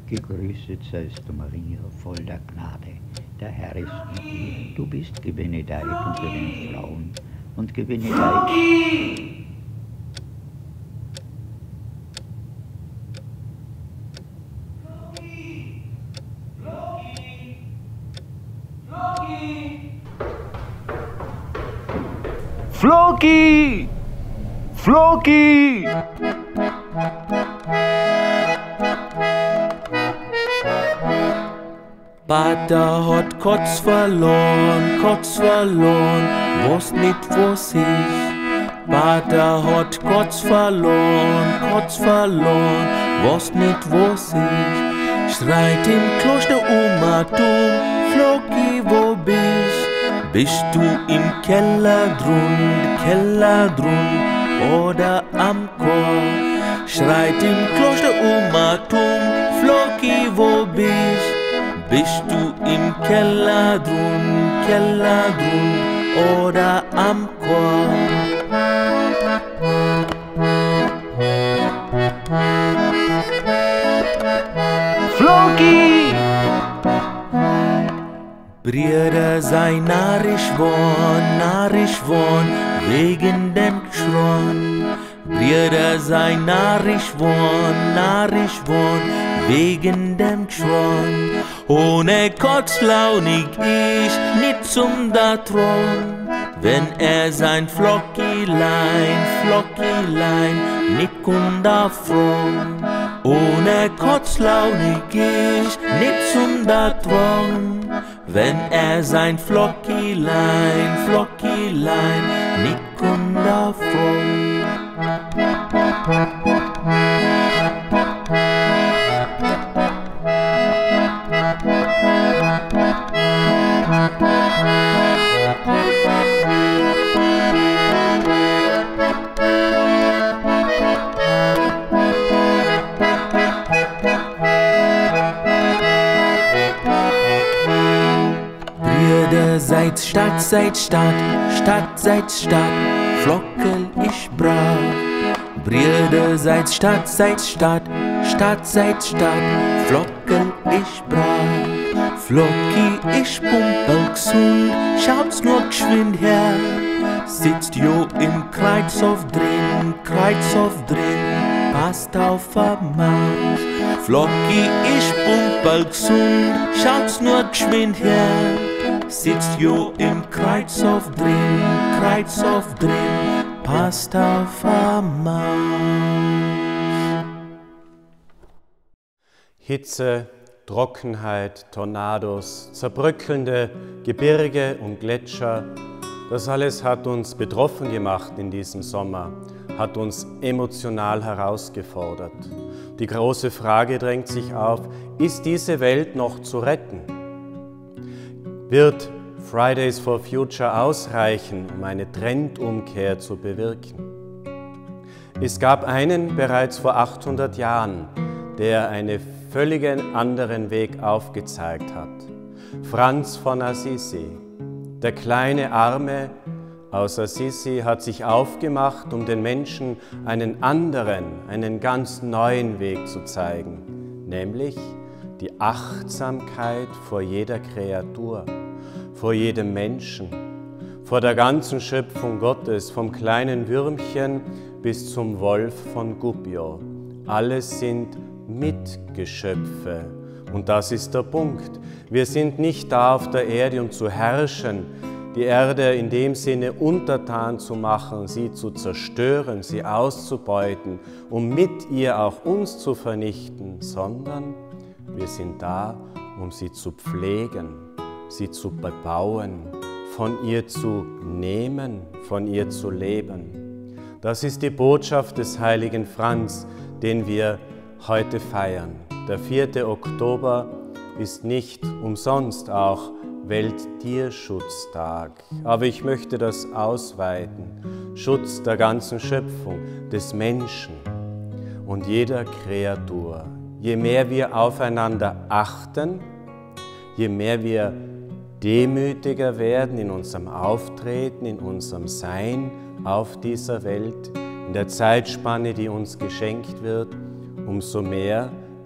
Gegrüßet seist du, Maria, voll der Gnade. Der Herr ist mit dir. Du bist gebenedeit unter den Frauen und gebenedeit. Floki! Floki! Pater hat Kotz verloren, was nicht vor sich. Pater hat Kotz verloren, was nicht vor sich. Schreit im Kloster Omatum, Floki, wo bist? Bist du im Keller drun, oder am Chor? Schreit im Kloster Omatum, Floki, wo bist? Bist du im Keller drun, oder am Chor? Floki! Brüder sei narrisch worn, wegen dem Geschron. Brüder sei narrisch worn, wegen dem Geschron. Ohne Kotzlaunig ich nicht zum da Thron, wenn sein Flockilein nicht kun da froh. Ohne Kotzlaunig ich nicht zum da Thron, wenn sein Flockilein nicht kun da froh. Brüder seid Stadt, Flockel ich brav. Brüder seid Stadt, Flockel ich brav. Flocki ich pumpel gesund, schaut's nur geschwind her. Sitzt jo im Kreuzhof drin, passt auf am Maus. Flocki ich pumpel gesund, schaut's nur geschwind her. Sitzt jo im Kreuzhof drin, passt auf am Maus. Hitze, Trockenheit, Tornados, zerbröckelnde Gebirge und Gletscher, das alles hat uns betroffen gemacht in diesem Sommer, hat uns emotional herausgefordert. Die große Frage drängt sich auf, ist diese Welt noch zu retten? Wird Fridays for Future ausreichen, um eine Trendumkehr zu bewirken? Es gab einen bereits vor 800 Jahren, der einen völlig anderen Weg aufgezeigt hat. Franz von Assisi. Der kleine Arme aus Assisi hat sich aufgemacht, um den Menschen einen anderen, einen ganz neuen Weg zu zeigen, nämlich die Achtsamkeit vor jeder Kreatur, vor jedem Menschen, vor der ganzen Schöpfung Gottes, vom kleinen Würmchen bis zum Wolf von Gubbio. Alles sind Mitgeschöpfe. Und das ist der Punkt. Wir sind nicht da auf der Erde, um zu herrschen, die Erde in dem Sinne untertan zu machen, sie zu zerstören, sie auszubeuten, um mit ihr auch uns zu vernichten, sondern wir sind da, um sie zu pflegen, sie zu bebauen, von ihr zu nehmen, von ihr zu leben. Das ist die Botschaft des heiligen Franz, den wir heute feiern. Der 4. Oktober ist nicht umsonst auch Welttierschutztag. Aber ich möchte das ausweiten. Schutz der ganzen Schöpfung, des Menschen und jeder Kreatur. Je mehr wir aufeinander achten, je mehr wir demütiger werden in unserem Auftreten, in unserem Sein auf dieser Welt, in der Zeitspanne, die uns geschenkt wird, umso mehr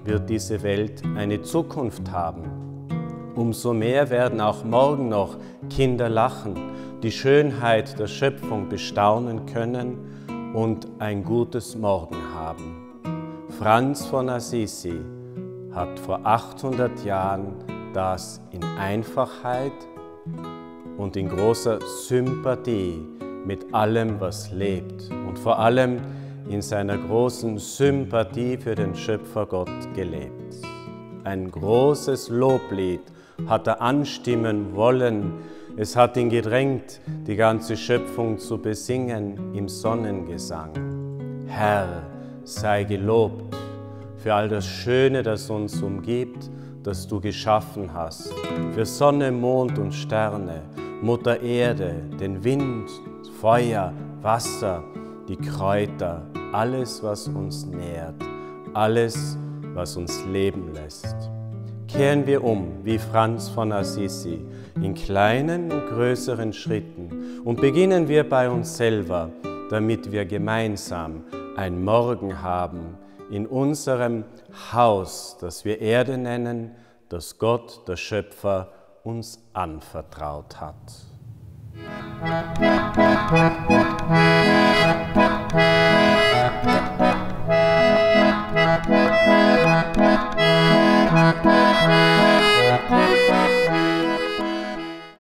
wird diese Welt eine Zukunft haben. Umso mehr werden auch morgen noch Kinder lachen, die Schönheit der Schöpfung bestaunen können und ein gutes Morgen haben. Franz von Assisi hat vor 800 Jahren das in Einfachheit und in großer Sympathie mit allem, was lebt und vor allem in seiner großen Sympathie für den Schöpfer Gott gelebt. Ein großes Loblied hat er anstimmen wollen. Es hat ihn gedrängt, die ganze Schöpfung zu besingen im Sonnengesang. Herr, sei gelobt für all das Schöne, das uns umgibt, das du geschaffen hast, für Sonne, Mond und Sterne, Mutter Erde, den Wind, Feuer, Wasser, die Kräuter, alles, was uns nährt, alles, was uns leben lässt. Kehren wir um, wie Franz von Assisi, in kleinen und größeren Schritten und beginnen wir bei uns selber, damit wir gemeinsam ein Morgen haben in unserem Haus, das wir Erde nennen, das Gott, der Schöpfer, uns anvertraut hat.